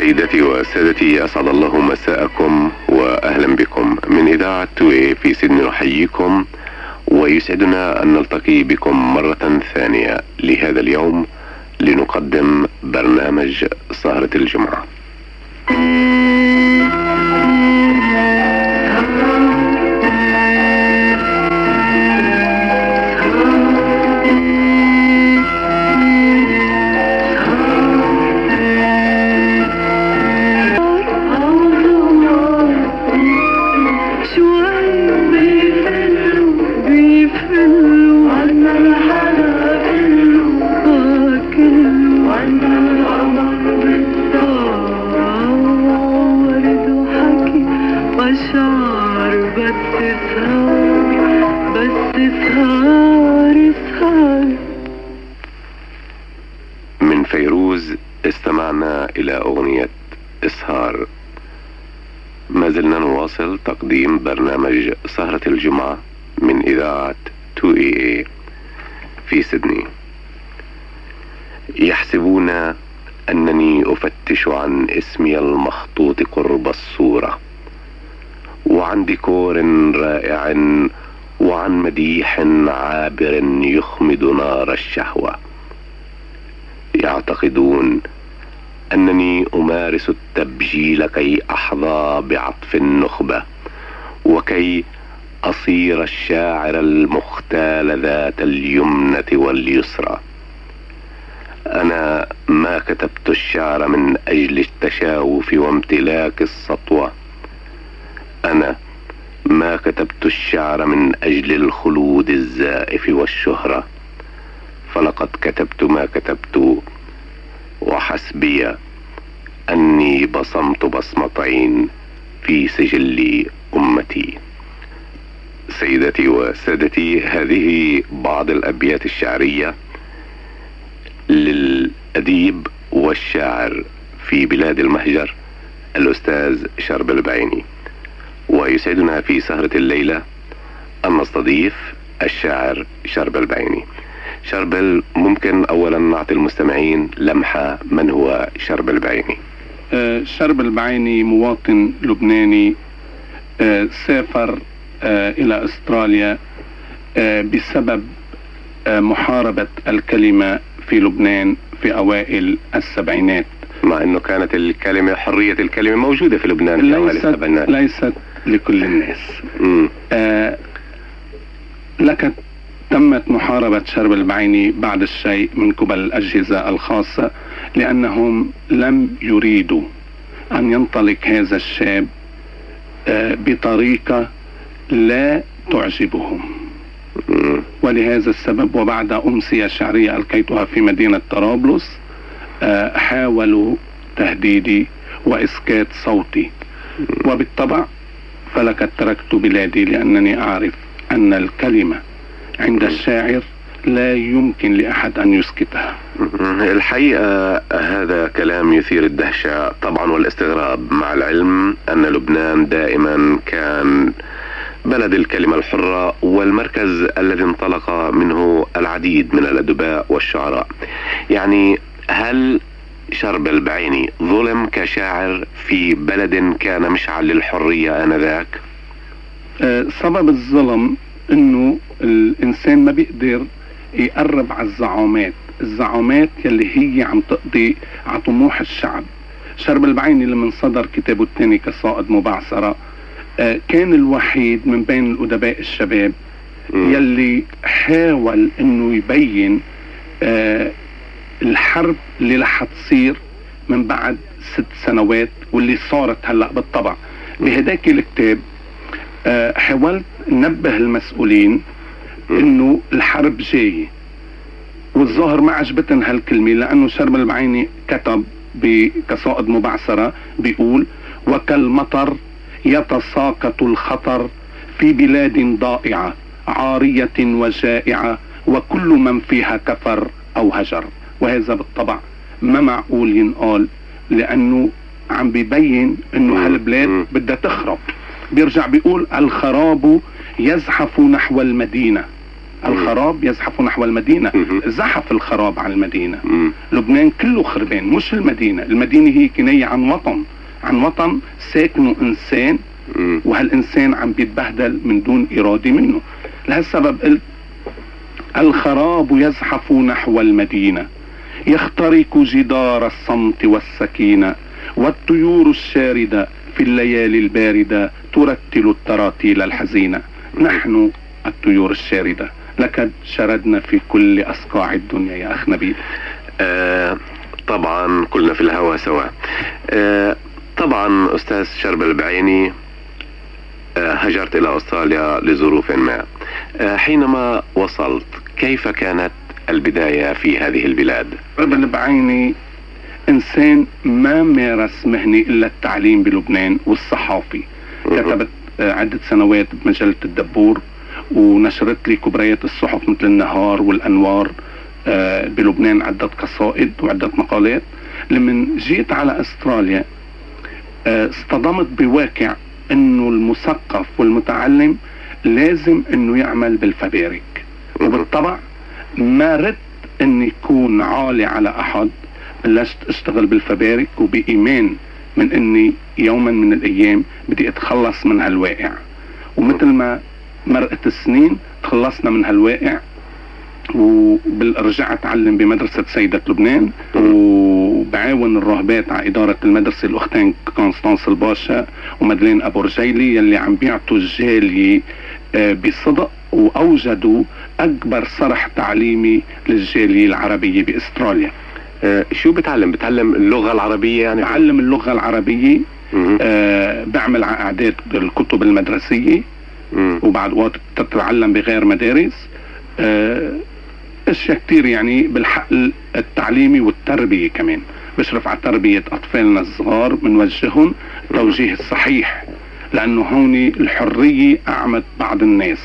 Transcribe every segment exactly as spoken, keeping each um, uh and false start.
سيدتي وسادتي، أسعد الله مساءكم وأهلا بكم من إذاعة تو إيه في سيدني. نحييكم ويسعدنا أن نلتقي بكم مرة ثانية لهذا اليوم لنقدم برنامج سهرة الجمعة. من فيروز استمعنا إلى أغنية إسهار. ما زلنا نواصل تقديم برنامج سهرة الجمعة من إذاعة تو إيه في سيدني. يحسبون أنني أفتش عن اسمي المخطوط قرب الصورة، وعن ديكور رائع، وعن مديح عابر يخمد نار الشهوة. يعتقدون أنني أمارس التبجيل كي أحظى بعطف النخبة، وكي أصير الشاعر المختال ذات اليمنة واليسرى. أنا ما كتبت الشعر من أجل التشاوف وامتلاك السطوة. أنا ما كتبت الشعر من أجل الخلود الزائف والشهرة، فلقد كتبت ما كتبت وحسبي أني بصمت بصمتين في سجل أمتي. سيدتي وسادتي، هذه بعض الأبيات الشعرية للأديب والشاعر في بلاد المهجر الأستاذ شربل بعيني. ويسعدنا في سهرة الليلة أن نستضيف الشاعر شربل بعيني. شربل، ممكن أولا نعطي المستمعين لمحة من هو شربل بعيني؟ آه شربل بعيني مواطن لبناني، آه سافر آه إلى أستراليا آه بسبب آه محاربة الكلمة في لبنان في أوائل السبعينات، مع أنه كانت الكلمة حرية الكلمة موجودة في لبنان في أوائل السبعينات. ليست لكل الناس. آه لكن تمت محاربة شربل بعيني بعد الشيء من قبل الأجهزة الخاصة، لأنهم لم يريدوا أن ينطلق هذا الشاب آه بطريقة لا تعجبهم. ولهذا السبب وبعد أمسية شعرية ألقيتها في مدينة طرابلس آه حاولوا تهديدي وإسكات صوتي، وبالطبع فلقد تركت بلادي، لأنني أعرف أن الكلمة عند الشاعر لا يمكن لأحد أن يسكتها. الحقيقة هذا كلام يثير الدهشة طبعا والاستغراب، مع العلم أن لبنان دائما كان بلد الكلمة الحرة والمركز الذي انطلق منه العديد من الأدباء والشعراء. يعني هل شربل بعيني ظلم كشاعر في بلد كان مشعل للحرية آنذاك؟ أه سبب الظلم انه الانسان ما بيقدر يقرب على الزعامات الزعامات يلي هي عم تقضي على طموح الشعب. شربل بعيني لما صدر كتابه الثاني كصائد مبعثرة آه كان الوحيد من بين الأدباء الشباب يلي حاول انه يبين آه الحرب اللي رح تصير من بعد ست سنوات واللي صارت هلأ بالطبع. بهداك الكتاب آه حاولت ننبه المسؤولين انه الحرب جاية، والظاهر ما عجبتن هالكلمة، لانه شربل بعيني كتب بكصائد مبعثرة بيقول: وكالمطر يتساقط الخطر في بلاد ضائعة عارية وجائعة، وكل من فيها كفر او هجر. وهذا بالطبع ما معقول ينقال، لانه عم بيبين انه هالبلاد بدها تخرب. بيرجع بيقول: الخراب يزحف نحو المدينة، الخراب يزحف نحو المدينة. زحف الخراب على المدينة. لبنان كله خربان، مش المدينة. المدينة هي كناية عن وطن، عن وطن ساكنه إنسان، وهالإنسان عم بيتبهدل من دون إرادة منه. لهالسبب قلت الخراب يزحف نحو المدينة، يخترق جدار الصمت والسكينة، والطيور الشاردة في الليالي الباردة ترتل التراتيل الحزينة. نحن الطيور الشاردة لقد شردنا في كل أصقاع الدنيا يا أخ نبيل. آه طبعا كلنا في الهوى سوا. آه طبعا أستاذ شربل البعيني، آه هجرت إلى أستراليا لظروف ما. آه حينما وصلت كيف كانت البداية في هذه البلاد؟ شربل البعيني إنسان ما مارس مهني إلا التعليم بلبنان والصحافي. كتبت آه عدة سنوات بمجلة الدبور، ونشرت لي كبريات الصحف مثل النهار والأنوار آه بلبنان عدة قصائد وعدة مقالات. لمن جيت على أستراليا آه اصطدمت بواقع انه المثقف والمتعلم لازم انه يعمل بالفبارك، وبالطبع ما ردت اني يكون عالي على احد، بلشت اشتغل بالفبارك وبإيمان من اني يوما من الايام بدي اتخلص من هالواقع. ومثل ما مرقت السنين تخلصنا من هالواقع، ورجعت اتعلم بمدرسة سيدة لبنان، وبعاون الراهبات على إدارة المدرسة الأختين كونستانس الباشا ومدلين أبو رجيلي يلي عم بيعطوا الجالية بصدق، وأوجدوا أكبر صرح تعليمي للجالية العربية بأستراليا. أه شو بتعلم؟ بتعلم اللغة العربية يعني؟ بعلم اللغة العربية. أه بعمل على إعداد الكتب المدرسية، مم. وبعد وقت تتعلم بغير مدارس. أه اشياء كتير يعني بالحقل التعليمي والتربية كمان. بشرف على تربية اطفالنا الصغار، بنوجههم التوجيه الصحيح، لانه هون الحرية اعمت بعض الناس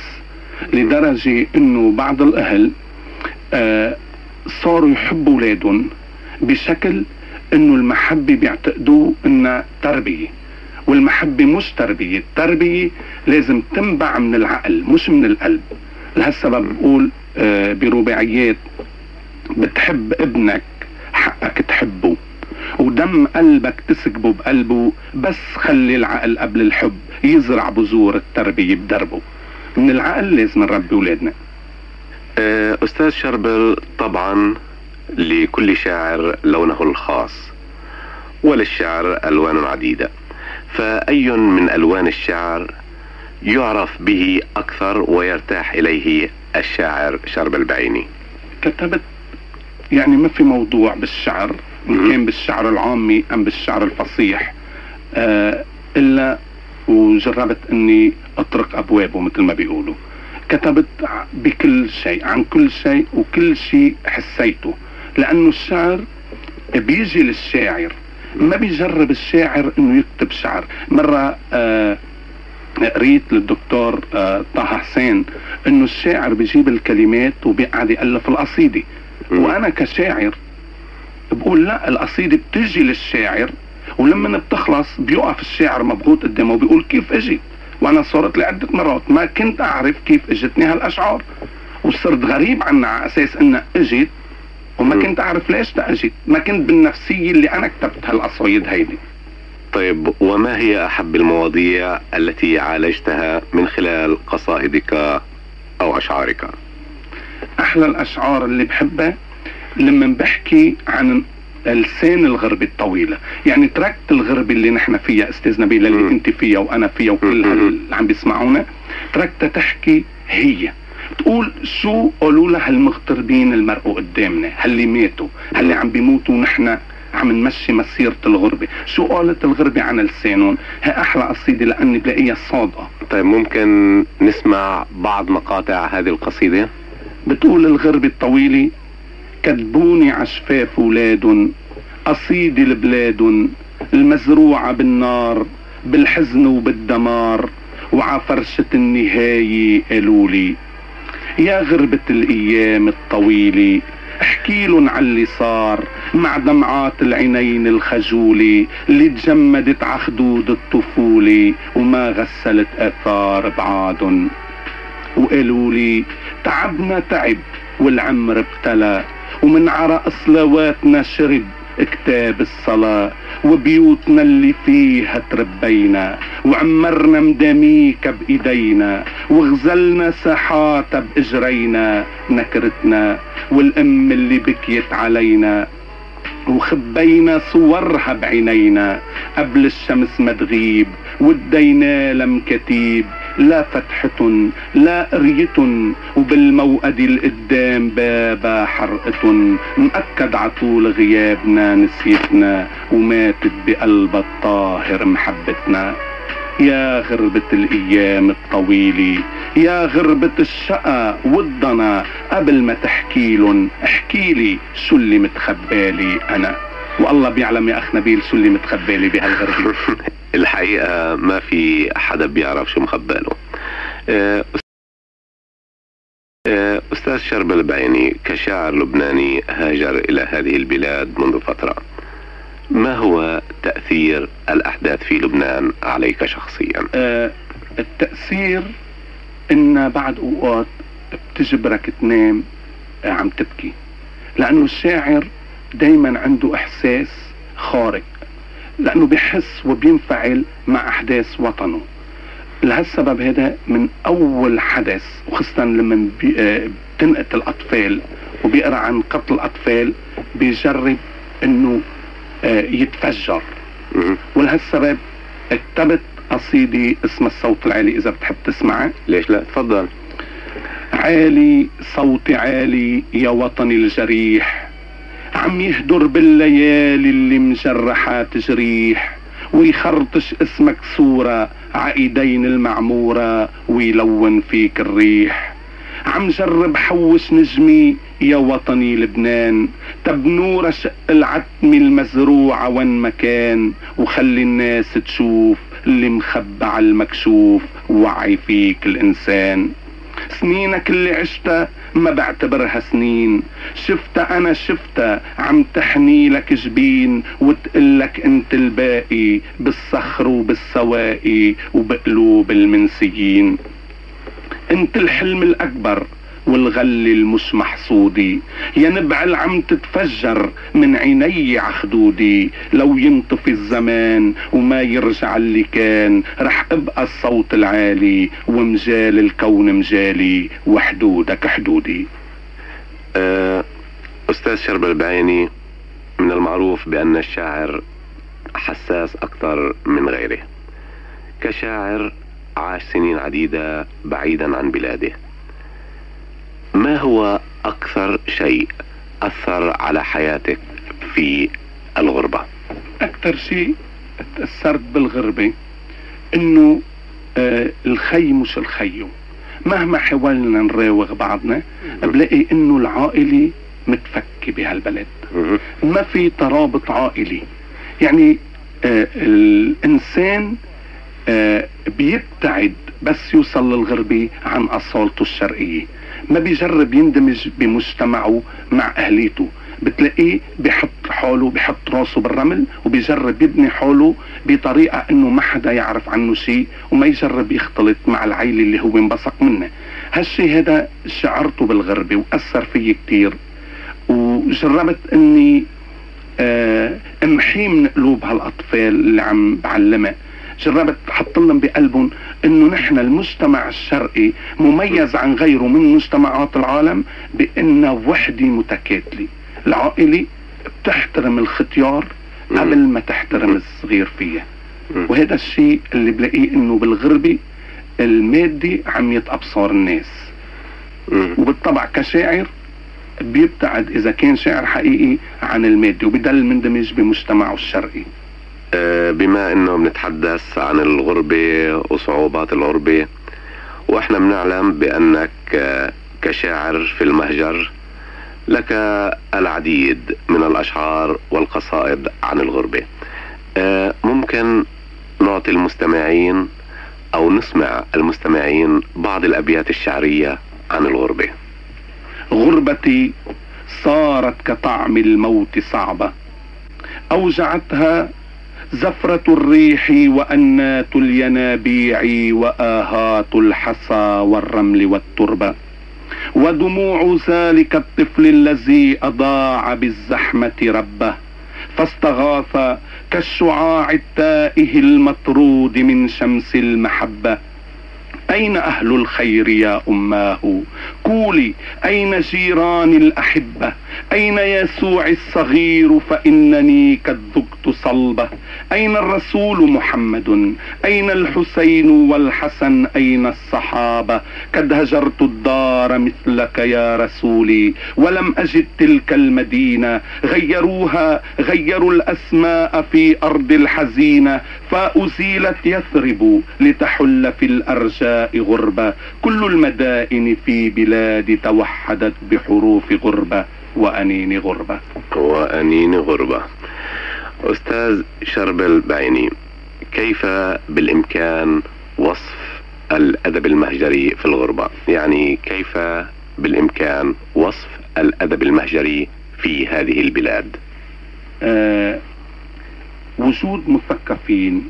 لدرجة انه بعض الاهل آه صاروا يحبوا اولادهم بشكل انه المحبة بيعتقدوا انها تربية، والمحبة مش تربية. التربية لازم تنبع من العقل مش من القلب. لهالسبب بقول آه برباعيات بتحب ابنك حقك تحبه، ودم قلبك تسكبه بقلبه، بس خلي العقل قبل الحب يزرع بذور التربية بدربه. من العقل لازم نربي ولادنا. آه أستاذ شربل، طبعا لكل شاعر لونه الخاص، وللشعر ألوان عديدة، فأي من ألوان الشعر يعرف به أكثر ويرتاح إليه الشاعر شربل البعيني؟ كتبت يعني ما في موضوع بالشعر، إن كان بالشعر العامي أم بالشعر الفصيح، آه إلا وجربت أني أطرق أبوابه مثل ما بيقولوا. كتبت بكل شيء عن كل شيء، وكل شيء حسيته، لأنه الشعر بيجي للشاعر، ما بيجرب الشاعر أنه يكتب شعر. مرة آه قريت للدكتور آه طه حسين انه الشاعر بيجيب الكلمات وبيقعد يألف القصيدة، وانا كشاعر بقول لا، القصيدة بتجي للشاعر، ولما بتخلص بيقف الشاعر مبغوط قدامه وبيقول كيف اجت. وانا صارت لي عدة مرات ما كنت اعرف كيف اجتني هالاشعار، وصرت غريب عنها على اساس انها اجت وما كنت اعرف ليش اجت، ما كنت بالنفسية اللي انا كتبت هالقصايد هيدي. طيب، وما هي أحب المواضيع التي عالجتها من خلال قصائدك أو أشعارك؟ أحلى الأشعار اللي بحبها لما بحكي عن لسان الغربة الطويلة. يعني تركت الغربة اللي نحن فيها أستاذ نبيل، اللي م. انت فيها وأنا فيها وكل اللي عم بيسمعونا، تركتها تحكي هي تقول شو قالوا لها هالمغتربين المرقوا قدامنا، هاللي ماتوا، هاللي عم بيموتوا ونحن عم نمشي مسيرة الغربة، شو قالت الغربة عن لسانهم. ها أحلى قصيدة لأني بلاقيها صادقة. طيب، ممكن نسمع بعض مقاطع هذه القصيدة؟ بتقول الغربة الطويلة: كتبوني عشفاف ولاد، قصيدة البلاد المزروعة بالنار بالحزن وبالدمار، وعفرشة النهاية قالولي يا غربة الأيام الطويلة، احكيلن عن اللي صار مع دمعات العينين الخجولة اللي تجمدت عخدود الطفولة وما غسلت اثار بعادن. وقالولي تعبنا تعب والعمر ابتلى، ومن عرق صلواتنا شرب كتاب الصلاة، وبيوتنا اللي فيها تربينا وعمرنا مداميك بإيدينا، وغزلنا ساحات بإجرينا نكرتنا، والأم اللي بكيت علينا وخبينا صورها بعينينا قبل الشمس ما تغيب، ودينا لمكتيب لا فتحة لا قرية، وبالموقد القدام بابا حرقة، مأكد عطول غيابنا نسيتنا، وماتت بقلب الطاهر محبتنا. يا غربة الأيام الطويلة، يا غربة الشقا والضنا، قبل ما تحكيلن احكيلي شو اللي متخبالي أنا، والله بيعلم يا أخ نبيل شو اللي متخبالي بهالغربة. الحقيقة ما في حدا بيعرف شو مخباله. أستاذ شرب البعيني، كشاعر لبناني هاجر إلى هذه البلاد منذ فترة، ما هو تأثير الأحداث في لبنان عليك شخصيا؟ أه التأثير إن بعد أوقات بتجبرك تنام عم تبكي، لأنه الشاعر دايما عنده إحساس خارق، لأنه بيحس وبينفعل مع أحداث وطنه. لهالسبب هذا من أول حدث، وخاصة لما بتنقتل الأطفال وبيقرأ عن قتل الأطفال بيجرب إنه يتفجر. ولهالسبب كتبت قصيدة اسمها الصوت العالي، إذا بتحب تسمعها. ليش لا، تفضل. عالي صوتي عالي يا وطني الجريح، عم يهدر بالليالي اللي مجرحة تجريح، ويخرطش اسمك صورة عايدين المعمورة، ويلون فيك الريح. عم جرب حوش نجمي يا وطني لبنان، تبنور شق العتم المزروعة وين مكان، وخلي الناس تشوف اللي مخبى على المكشوف، ووعي فيك الإنسان. سنينك اللي عشتها ما بعتبرها سنين، شفتها أنا شفتها عم تحني لك جبين، وتقلك انت الباقي بالصخر وبالسواقي وبقلوب المنسيين. انت الحلم الأكبر والغل المش محصودي، يا نبع العم تتفجر من عيني عخدودي. لو ينطفي الزمان وما يرجع اللي كان، رح ابقى الصوت العالي ومجال الكون مجالي، وحدودك حدودي. أستاذ شرب البعيني، من المعروف بأن الشاعر حساس أكثر من غيره. كشاعر عاش سنين عديدة بعيدا عن بلاده، ما هو أكثر شيء أثر على حياتك في الغربة؟ أكثر شيء تأثرت بالغربة إنه آه الخي مش الخيو. مهما حاولنا نراوغ بعضنا بلاقي إنه العائلة متفكة بهالبلد، ما في ترابط عائلي. يعني آه الإنسان آه بيبتعد بس يوصل للغربة عن أصالته الشرقية، ما بيجرب يندمج بمجتمعه مع أهليته. بتلاقيه بيحط حاله بيحط راسه بالرمل، وبيجرب يبني حاله بطريقة انه ما حدا يعرف عنه شيء، وما يجرب يختلط مع العيلة اللي هو انبثق منه. هالشي هذا شعرته بالغربة وأثر فيي كتير، وجربت اني آه امحي من قلوب هالأطفال اللي عم بعلمها. جربت حط لهم بقلبهم انه نحن المجتمع الشرقي مميز عن غيره من مجتمعات العالم بانه وحدة متكاتلة. العائلة بتحترم الختيار قبل ما تحترم الصغير فيها، وهذا الشيء اللي بلاقيه انه بالغربة المادي عم يتأبصر الناس. وبالطبع كشاعر بيبتعد اذا كان شاعر حقيقي عن المادي، وبدل مندمج بمجتمعه الشرقي. بما انه بنتحدث عن الغربة وصعوبات الغربة، واحنا بنعلم بانك كشاعر في المهجر لك العديد من الاشعار والقصائد عن الغربة، ممكن نعطي المستمعين او نسمع المستمعين بعض الابيات الشعرية عن الغربة؟ غربتي صارت كطعم الموت صعبة، اوجعتها زفرة الريح وأنات الينابيع وآهات الحصى والرمل والتربة، ودموع ذلك الطفل الذي أضاع بالزحمة ربه، فاستغاث كالشعاع التائه المطرود من شمس المحبة. أين أهل الخير يا أماه؟ قولي أين جيران الأحبة؟ أين يسوع الصغير فإنني قد ذقت صلبه؟ أين الرسول محمد؟ أين الحسين والحسن؟ أين الصحابة؟ قد هجرت الدار مثلك يا رسولي، ولم أجد تلك المدينة، غيروها غيروا الأسماء في أرض الحزينة، فأزيلت يثرب لتحل في الأرجاء غربة، كل المدائن في بلاد توحدت بحروف غربة وأنين غربة. وأنين غربة. أستاذ شربل بعيني، كيف بالإمكان وصف الأدب المهجري في الغربة؟ يعني كيف بالإمكان وصف الأدب المهجري في هذه البلاد؟ آه وجود مثقفين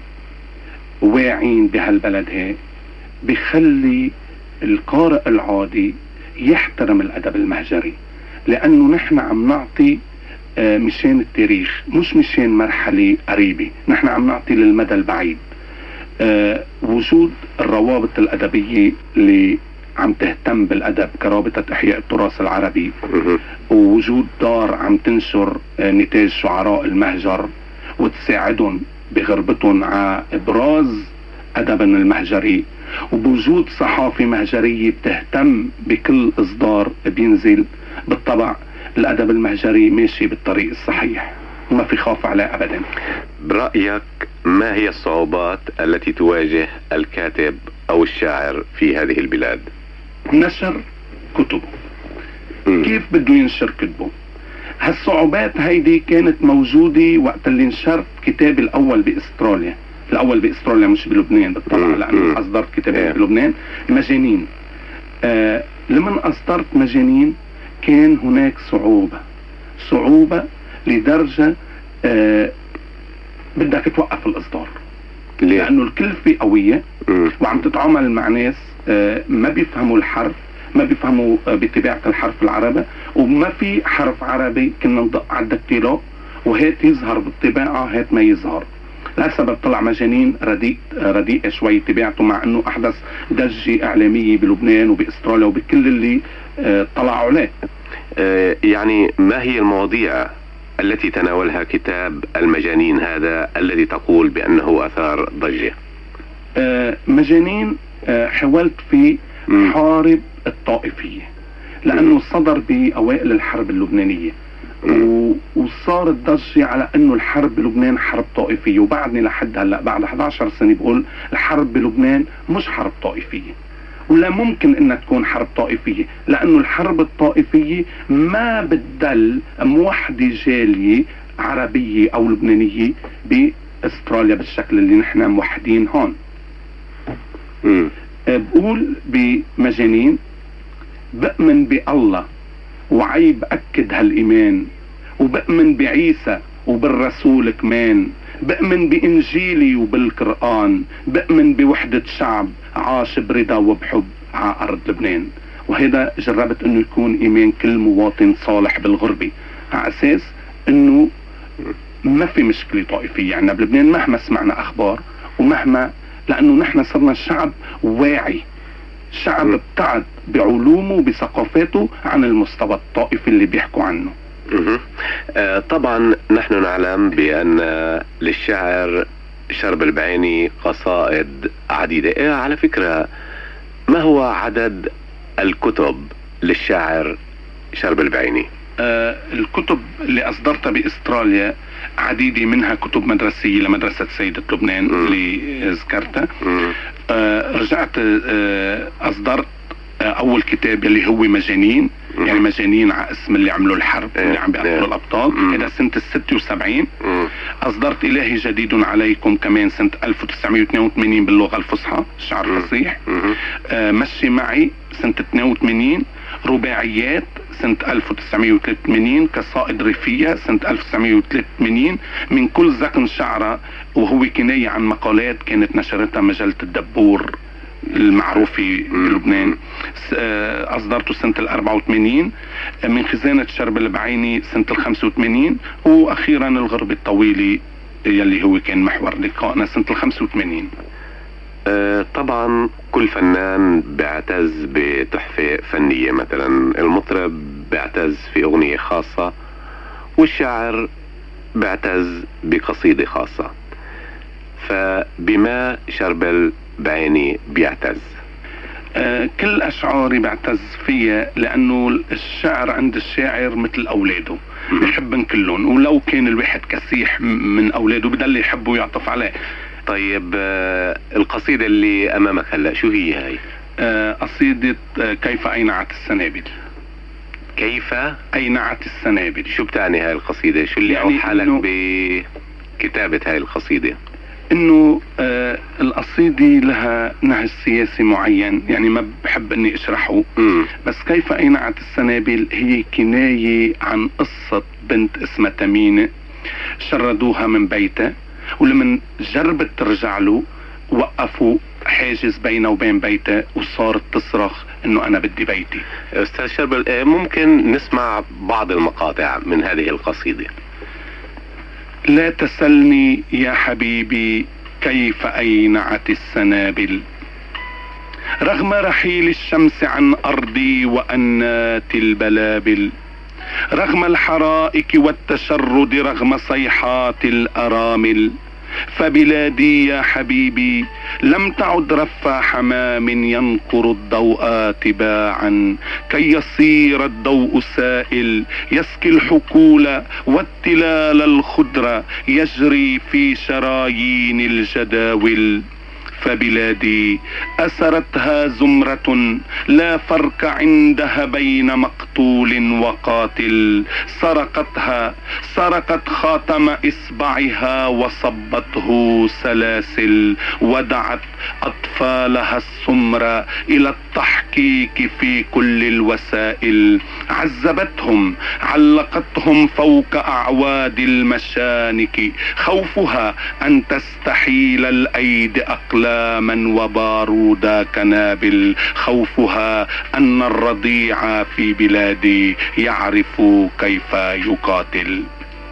واعين بهالبلد هيك بخلي القارئ العادي يحترم الأدب المهجري، لأنه نحن عم نعطي آه مشان التاريخ، مش مشان مرحلة قريبة، نحن عم نعطي للمدى البعيد. آه وجود الروابط الأدبية اللي عم تهتم بالأدب كرابطة إحياء التراث العربي، ووجود دار عم تنشر آه نتاج شعراء المهجر وتساعدهم بغربتهم على إبراز أدبنا المهجري، وبوجود صحافة مهجرية بتهتم بكل إصدار بينزل، بالطبع الأدب المهجري ماشي بالطريق الصحيح وما في خوف عليه أبدا. برأيك ما هي الصعوبات التي تواجه الكاتب أو الشاعر في هذه البلاد؟ نشر كتبه. م. كيف بده ينشر كتبه؟ هالصعوبات هيدي كانت موجودة وقت اللي نشرت كتابي الأول بإستراليا، الأول بإستراليا مش بلبنان بالطبع، لأنه أصدرت كتابي بلبنان، مجانين. آه لمن أصدرت مجانين كان هناك صعوبة صعوبة لدرجة آه بدك توقف الإصدار، لأنه الكلفة قوية وعم تتعامل مع ناس آه ما بيفهموا الحرف، ما بيفهموا آه بطبيعة الحرف العربي، وما في حرف عربي كنا ندق على الدكتيلو وهات يظهر بالطباعة هات ما يظهر. لهالسبب طلع مجانين رديء رديء شوي طباعته، مع انه احدث ضجة اعلامية بلبنان وباستراليا وبكل اللي اه طلعوا عليه. اه يعني ما هي المواضيع التي تناولها كتاب المجانين هذا الذي تقول بانه اثار ضجة؟ اه مجانين اه حاولت فيه حارب الطائفية، لانه صدر باوائل الحرب اللبنانية وصارت ضجة على انه الحرب بلبنان حرب طائفية، وبعدني لحد هلا بعد احد عشر سنة بقول الحرب بلبنان مش حرب طائفية، ولا ممكن انها تكون حرب طائفية، لانه الحرب الطائفية ما بتدل موحدة جالية عربية او لبنانية باستراليا بالشكل اللي نحن موحدين هون. م. بقول بمجانين بأمن بالله وعيب أكد هالإيمان، وبأمن بعيسى وبالرسول كمان، بأمن بإنجيلي وبالقرآن، بأمن بوحدة شعب عاش برضا وبحب على أرض لبنان. وهذا جربت أنه يكون إيمان كل مواطن صالح بالغربة، على أساس أنه ما في مشكلة طائفية عنا بلبنان مهما سمعنا أخبار، ومهما لأنه نحن صرنا شعب واعي، شعب ابتعد بعلومه وبثقافاته عن المستوى الطائفي اللي بيحكوا عنه. آه طبعا نحن نعلم بأن للشاعر شربل بعيني قصائد عديدة. آه على فكرة، ما هو عدد الكتب للشاعر شربل بعيني؟ آه الكتب اللي أصدرتها بإستراليا عديدة، منها كتب مدرسية لمدرسة سيدة لبنان م. اللي ذكرتها. آه رجعت آه أصدرت آه أول كتاب اللي هو مجانين، م. يعني مجانين على اسم اللي عملوا الحرب اللي عم بيقتلوا الأبطال، هذا سنة الستة وسبعين. أصدرت إلهي جديد عليكم كمان سنة ألف وتسعمائة واثنين وثمانين باللغة الفصحى الشعر الفصيح. آه مشي معي سنة اثنين وثمانين، رباعيات سنة ألف وتسعمائة وثلاثة وثمانين، قصائد ريفية سنة ألف وتسعمائة وثلاثة وثمانين، من كل زقن شعرة، وهو كناية عن مقالات كانت نشرتها مجلة الدبور المعروفة بلبنان، أصدرته سنة الأربعة وثمانين، من خزانة شرب البعيني سنة الخمسة وثمانين، وأخيرا الغربة الطويلة يلي هو كان محور لقائنا سنة الخمسة وثمانين. أه طبعا كل فنان بيعتز بتحفة فنية، مثلا المطرب بيعتز في أغنية خاصة، والشاعر بيعتز بقصيدة خاصة. فبما شرب البعيني بيعتز؟ أه كل أشعاري بعتز فيها، لأنه الشعر عند الشاعر مثل أولاده، بحبن كلهم، ولو كان الواحد كسيح من أولاده بدل يحبه ويعطف عليه. طيب آه القصيدة اللي أمامك هلأ شو هي هاي؟ آه قصيدة آه كيف أينعت السنابل. كيف أينعت السنابل، شو بتعني هاي القصيدة؟ شو اللي يعني أوحى لك بكتابة هاي القصيدة؟ انه آه القصيدة لها نهج سياسي معين، يعني ما بحب اني اشرحه. م. بس كيف اينعت السنابل هي كناية عن قصة بنت اسمها تمينة، شردوها من بيتها، ولمن جربت ترجع له وقفوا حاجز بينه وبين بيتها، وصارت تصرخ انه انا بدي بيتي. استاذ شربل، ممكن نسمع بعض المقاطع من هذه القصيدة؟ لا تسلني يا حبيبي كيف أينعت السنابل، رغم رحيل الشمس عن أرضي وأنات البلابل، رغم الحرائق والتشرد، رغم صيحات الأرامل، فبلادي يا حبيبي لم تعد رف حمام ينقر الضوء تباعا، كي يصير الضوء سائل يسقي الحقول والتلال الخضرة يجري في شرايين الجداول. فبلادي أسرتها زمرة لا فرق عندها بين مقتول وقاتل، سرقتها سرقت خاتم إصبعها وصبته سلاسل، ودعت أطفالها السمر إلى التحقيق في كل الوسائل، عذبتهم علقتهم فوق أعواد المشانك، خوفها أن تستحيل الأيدي أقلاما وبارودا كنابل، خوفها أن الرضيع في بلادي يعرف كيف يقاتل.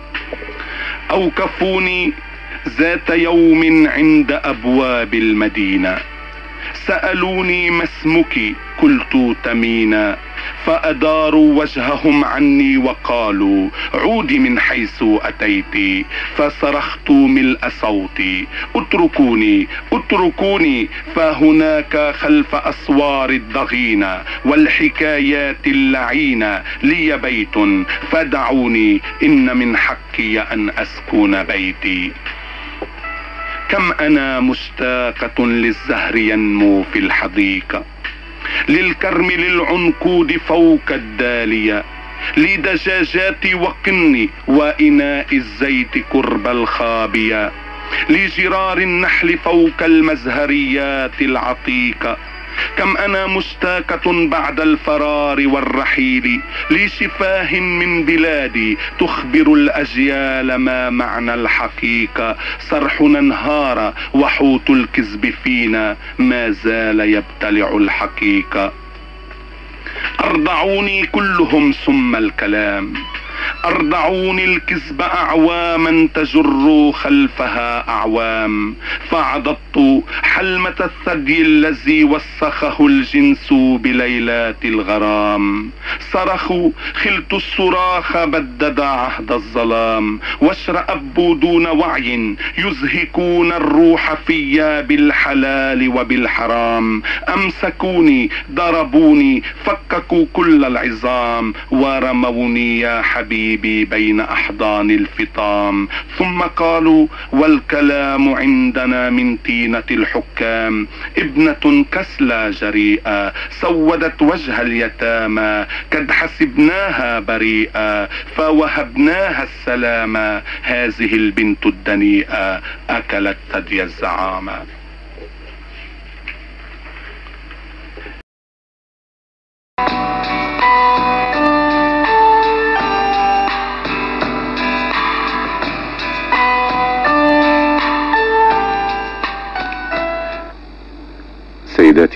أوقفوني ذات يوم عند أبواب المدينة، سألوني ما اسمك؟ قلت تمينة، فأداروا وجههم عني وقالوا عودي من حيث أتيت، فصرخت ملء صوتي اتركوني اتركوني، فهناك خلف أسوار الضغينة والحكايات اللعينة لي بيت، فدعوني إن من حقي أن أسكن بيتي. كم أنا مشتاقة للزهر ينمو في الحديقة، للكرم للعنقود فوق الدالية، لدجاجات وقني وإناء الزيت قرب الخابية، لجرار النحل فوق المزهريات العتيقة. كم أنا مشتاقة بعد الفرار والرحيل لشفاه من بلادي تخبر الأجيال ما معنى الحقيقة، صرحنا انهار وحوت الكذب فينا ما زال يبتلع الحقيقة. أرضعوني كلهم ثم الكلام، أرضعوني الكذب أعواما تجر خلفها أعوام، فعضدت حلمة الثدي الذي وسخه الجنس بليلات الغرام، صرخوا خلت الصراخ بدد عهد الظلام، واشرأبوا دون وعي يزهكون الروح فيا بالحلال وبالحرام، أمسكوني ضربوني فككوا كل العظام، ورموني يا حبيبي بين أحضان الفطام، ثم قالوا والكلام عندنا من طينة الحكام، ابنة كسلى جريئة سودت وجه اليتامى، قد حسبناها بريئة فوهبناها السلامة، هذه البنت الدنيئة أكلت ثدي الزعامة. سيداتي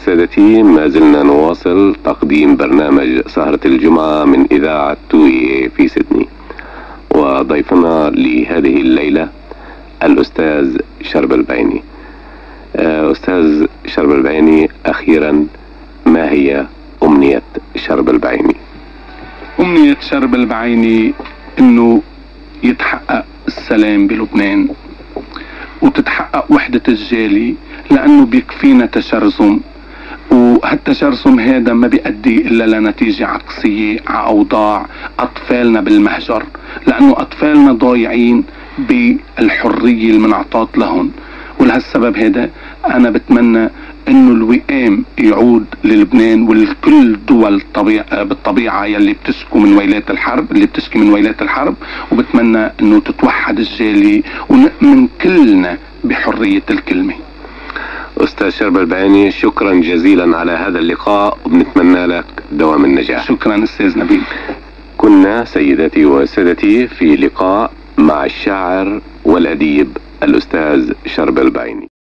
وسادتي، ما زلنا نواصل تقديم برنامج سهرة الجمعة من إذاعة توي في سيدني، وضيفنا لهذه الليلة الأستاذ شرب البعيني. أستاذ شرب البعيني، أخيرا ما هي أمنية شرب البعيني؟ أمنية شرب البعيني إنه يتحقق السلام بلبنان وتتحقق وحدة الجالي، لأنه بيكفينا تشرذم، وهالتشرذم هذا ما بيؤدي إلا لنتيجة عكسية على أوضاع أطفالنا بالمهجر، لأنه أطفالنا ضايعين بالحرية المنعطاة لهم. ولهالسبب هذا أنا بتمنى إنه الوئام يعود للبنان ولكل دول الطبيعة بالطبيعة يلي بتشكو من ويلات الحرب اللي بتشكي من ويلات الحرب، وبتمنى إنه تتوحد الجالي ونؤمن كلنا بحرية الكلمة. أستاذ شرب البعيني، شكرا جزيلا على هذا اللقاء، وبنتمنى لك دوام النجاح. شكرا أستاذ نبيل. كنا سيداتي وسادتي في لقاء مع الشاعر والأديب الأستاذ شرب البعيني.